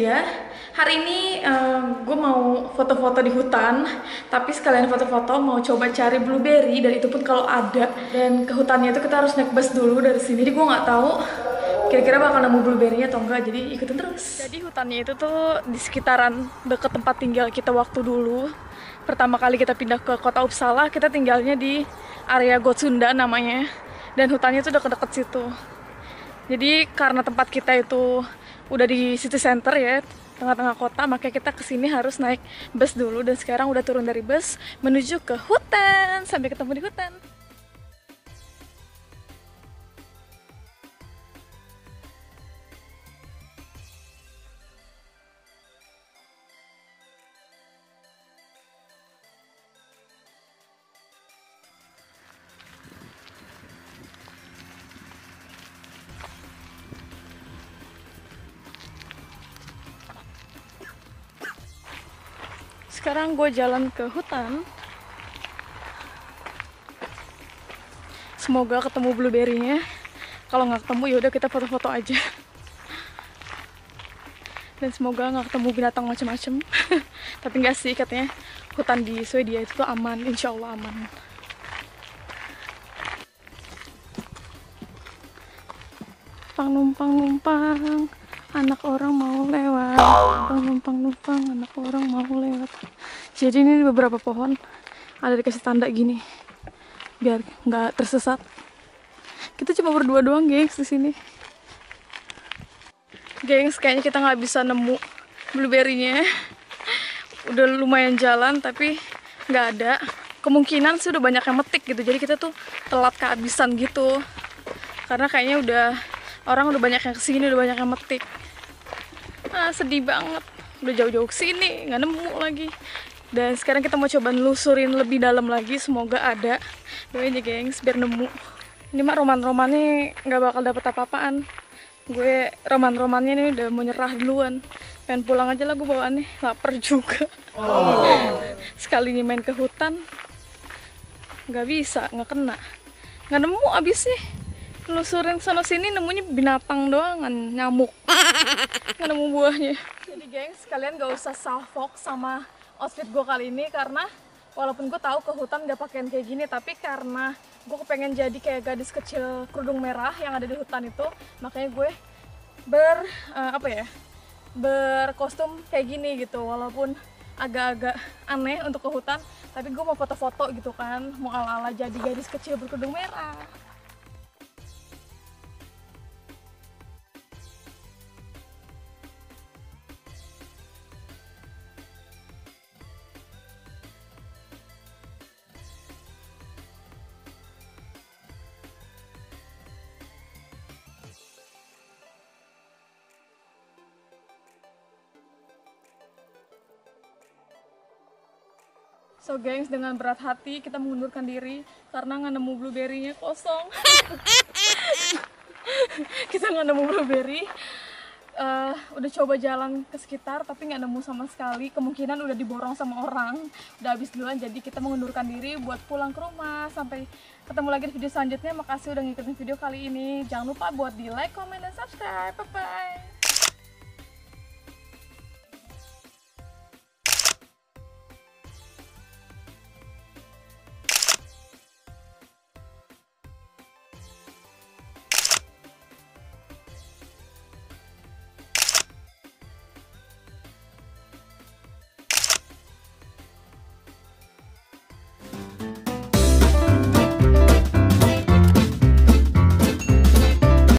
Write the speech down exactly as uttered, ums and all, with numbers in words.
dia. Hari ini um, gue mau foto-foto di hutan, tapi sekalian foto-foto mau coba cari blueberry, dan itu pun kalau ada. Dan ke hutannya itu kita harus naik bus dulu dari sini. Jadi gue nggak tahu kira-kira bakal nemu blueberry-nya atau enggak, jadi ikutin terus. Jadi hutannya itu tuh di sekitaran deket tempat tinggal kita waktu dulu. Pertama kali kita pindah ke kota Uppsala, kita tinggalnya di area Gottsunda namanya. Dan hutannya itu deket-deket situ. Jadi karena tempat kita itu udah di city center ya, tengah-tengah kota, makanya kita kesini harus naik bus dulu. Dan sekarang udah turun dari bus menuju ke hutan. Sampai ketemu di hutan. Sekarang gue jalan ke hutan. Semoga ketemu blueberry-nya. Kalau nggak ketemu ya udah kita foto-foto aja. Dan semoga nggak ketemu binatang macam-macam. Tapi nggak sih, katanya hutan di Swedia itu tuh aman, insya Allah aman. Numpang-numpang, anak orang mau lewat. Numpang-numpang, anak orang mau lewat. Jadi ini beberapa pohon ada dikasih tanda gini biar nggak tersesat. Kita cuma berdua doang, gengs, di sini. Gengs, kayaknya kita nggak bisa nemu blueberry-nya. Udah lumayan jalan tapi nggak ada. Kemungkinan sih udah banyak yang metik gitu. Jadi kita tuh telat kehabisan gitu. Karena kayaknya udah orang udah banyak yang kesini, udah banyak yang metik. Ah, sedih banget. Udah jauh-jauh kesini, nggak nemu lagi. Dan sekarang kita mau coba nelusurin lebih dalam lagi, semoga ada. Doain aja, gengs, biar nemu. Ini mah roman-romannya nggak bakal dapet apa-apaan. Gue roman-romannya ini udah mau nyerah duluan. Pengen pulang aja lah gue bawaannya, lapar juga. Oh. Sekali ini main ke hutan, nggak bisa, nggak kena. Nggak nemu abisnya. Nelusurin sana sini nemunya binatang doang, nyamuk. Nggak nemu buahnya. Jadi gengs, kalian gak usah salfok sama outfit gue kali ini, karena walaupun gue tahu ke hutan gak pakaian kayak gini, tapi karena gue kepengen jadi kayak gadis kecil kerudung merah yang ada di hutan itu, makanya gue ber uh, apa ya berkostum kayak gini gitu. Walaupun agak-agak aneh untuk ke hutan, tapi gue mau foto-foto gitu kan, mau ala-ala jadi gadis kecil berkerudung merah. So gengs, dengan berat hati kita mengundurkan diri karena nggak nemu blueberry-nya, kosong. Kita nggak nemu blueberry. Uh, udah coba jalan ke sekitar tapi nggak nemu sama sekali. Kemungkinan udah diborong sama orang, udah habis duluan. Jadi kita mengundurkan diri buat pulang ke rumah. Sampai ketemu lagi di video selanjutnya. Makasih udah ngikutin video kali ini. Jangan lupa buat di like, comment, dan subscribe. Bye bye.